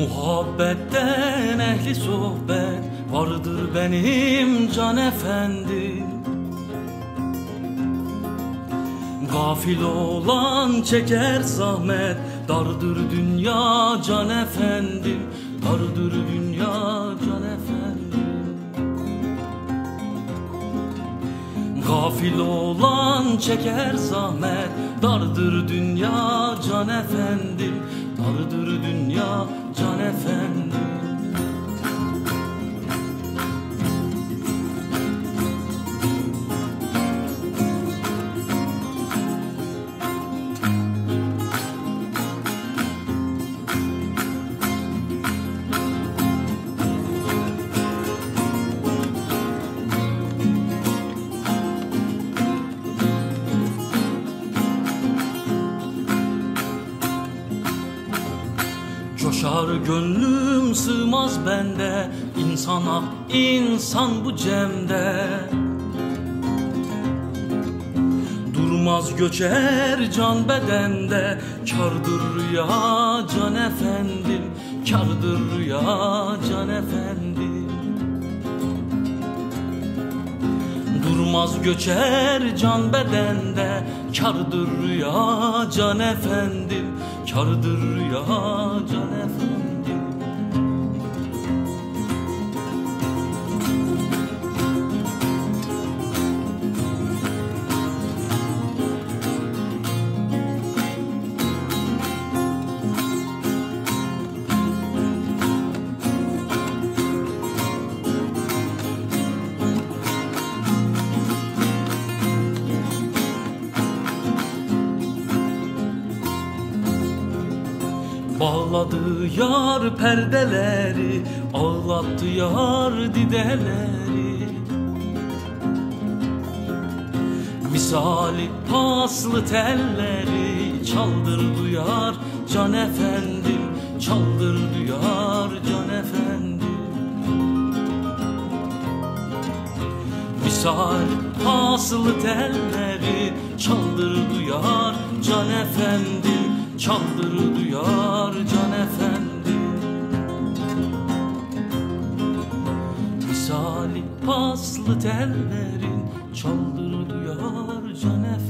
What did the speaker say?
Muhabbetten ehli sohbet vardır benim can efendim. Gafil olan çeker zahmet, dardır dünya can efendim, dardır dünya can efendim. Gafil olan çeker zahmet, dardır dünya can efendim, dardır dünya can efendim. Coşar gönlüm sığmaz bende, insan hak insan bu cemde. Durmaz göçer can bedende, kârdır rüya can efendim, kârdır rüya can efendim. Durmaz göçer can bedende, kârdır rüya can efendim, kârdır rüya can efendim. Bağladı yar perdeleri, ağlattı yar dideleri. Misali paslı telleri, çaldırdı yar can efendim, çaldırdı yar can efendim. Misali paslı telleri, çaldırdı yar can efendim, çaldırdı yar can efendim. Misali paslı tellerin, çaldırdı yar can efendim.